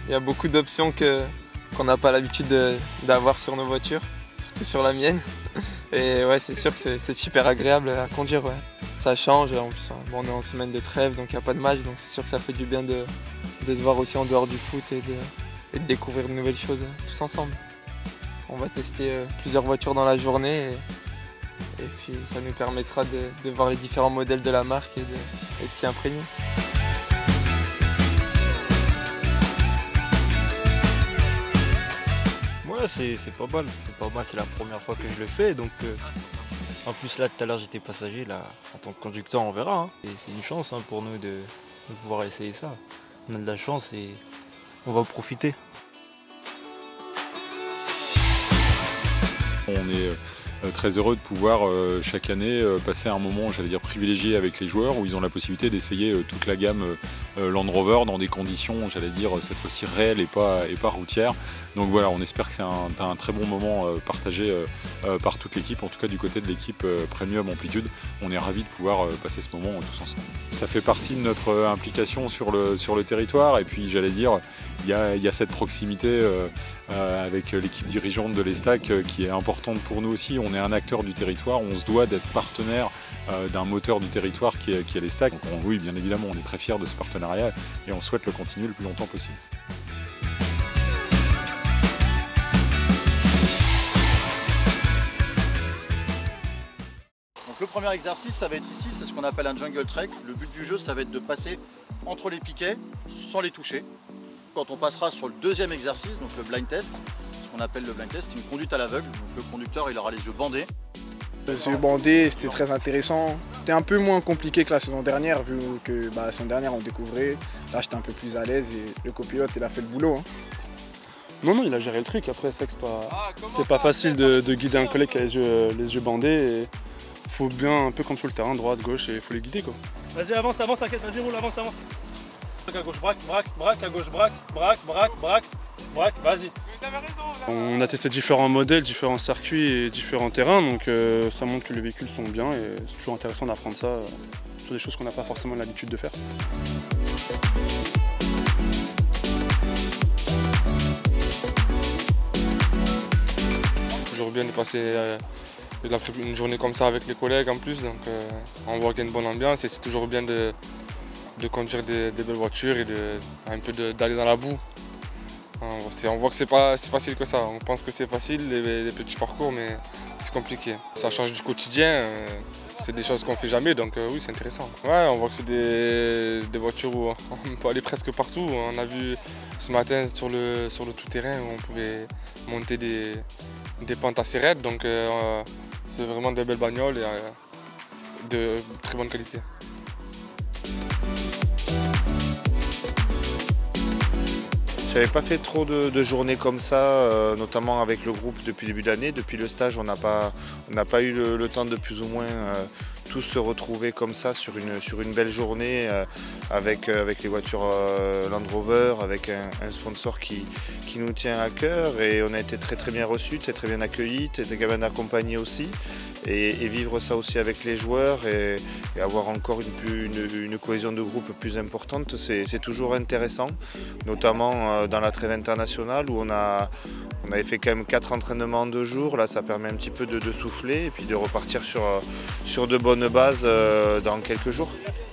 Il y a beaucoup d'options qu'on n'a pas l'habitude d'avoir sur nos voitures, surtout sur la mienne. Et ouais, c'est sûr que c'est super agréable à conduire. Ouais. Ça change, en plus, bon, on est en semaine de trêve, donc il n'y a pas de match, donc c'est sûr que ça fait du bien de se voir aussi en dehors du foot et de découvrir de nouvelles choses tous ensemble. On va tester plusieurs voitures dans la journée et puis ça nous permettra de voir les différents modèles de la marque et de s'y imprégner. Ouais, c'est pas mal, c'est la première fois que je le fais, donc en plus là tout à l'heure j'étais passager, là en tant que conducteur on verra, hein. Et c'est une chance pour nous de pouvoir essayer ça. On a de la chance et on va en profiter. On est très heureux de pouvoir chaque année passer un moment, j'allais dire, privilégié avec les joueurs où ils ont la possibilité d'essayer toute la gamme Land Rover dans des conditions, j'allais dire, cette fois-ci réelles et pas routières. Donc voilà, on espère que c'est un très bon moment partagé par toute l'équipe, en tout cas du côté de l'équipe Premium Amplitude. On est ravis de pouvoir passer ce moment tous ensemble. Ça fait partie de notre implication sur le territoire et puis j'allais dire, il y a cette proximité avec l'équipe dirigeante de l'Estac qui est importante pour nous aussi. On est un acteur du territoire, on se doit d'être partenaire d'un moteur du territoire qui est l'Estac. Donc oui, bien évidemment, on est très fiers de ce partenariat et on souhaite le continuer le plus longtemps possible. Donc le premier exercice, ça va être ici, c'est ce qu'on appelle un jungle trek. Le but du jeu, ça va être de passer entre les piquets sans les toucher. Quand on passera sur le deuxième exercice, donc le blind test, ce qu'on appelle le blind test, c'est une conduite à l'aveugle. Donc le conducteur, il aura les yeux bandés. Les yeux bandés, c'était très intéressant. C'était un peu moins compliqué que la saison dernière, vu que la saison dernière on découvrait. Là, j'étais un peu plus à l'aise et le copilote, il a fait le boulot. Hein. Non, il a géré le truc. Après, c'est pas facile de guider un collègue qui a les yeux bandés. Il faut bien un peu contrôler le terrain, droite, gauche, et il faut les guider, quoi. Vas-y, avance, t'inquiète, vas-y, roule, avance. À gauche, braque, à gauche, braque, vas-y. On a testé différents modèles, différents circuits et différents terrains, donc ça montre que les véhicules sont bien et c'est toujours intéressant d'apprendre ça sur des choses qu'on n'a pas forcément l'habitude de faire. C'est toujours bien de passer une journée comme ça avec les collègues en plus, donc on voit qu'il y a une bonne ambiance et c'est toujours bien de conduire des belles voitures et d'aller dans la boue. On voit que c'est pas si facile que ça. On pense que c'est facile, les petits parcours, mais c'est compliqué. Ça change du quotidien, c'est des choses qu'on fait jamais, donc oui, c'est intéressant. Ouais, on voit que c'est des voitures où on peut aller presque partout. On a vu ce matin sur le tout-terrain où on pouvait monter des pentes assez raides, donc c'est vraiment des belles bagnoles et de très bonne qualité. J'avais pas fait trop de journées comme ça, notamment avec le groupe depuis le début d'année. Depuis le stage, on n'a pas eu le temps de plus ou moins tous se retrouver comme ça sur une belle journée avec les voitures Land Rover, avec un sponsor qui nous tient à cœur et on a été très bien reçus, très bien accueillis, très bien accompagnés aussi et vivre ça aussi avec les joueurs et avoir encore une cohésion de groupe plus importante, c'est toujours intéressant, notamment dans la trêve internationale où on avait fait quand même 4 entraînements en 2 jours. Là, ça permet un petit peu de souffler et puis de repartir sur de bonnes bases dans quelques jours.